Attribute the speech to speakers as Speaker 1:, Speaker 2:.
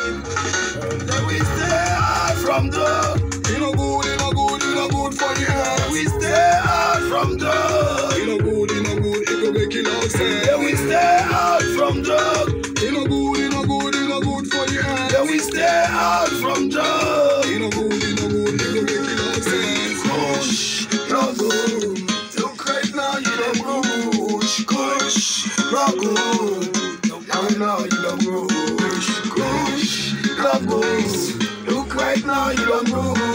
Speaker 1: Then we stay out from drug.
Speaker 2: You no good, you no good, you no good for the health.
Speaker 1: We stay out from drug.
Speaker 2: You no good, it go make you lost.
Speaker 1: Then we stay out from drug.
Speaker 2: You no good, you no good, you no good for the health.
Speaker 1: Then we stay out from drug.
Speaker 2: You no good, it go make you lost.
Speaker 1: Kush, not good. Look right now, you don't rush. Kush, not good. Now you don't rush. Kush, not good. Look right now, you don't rush.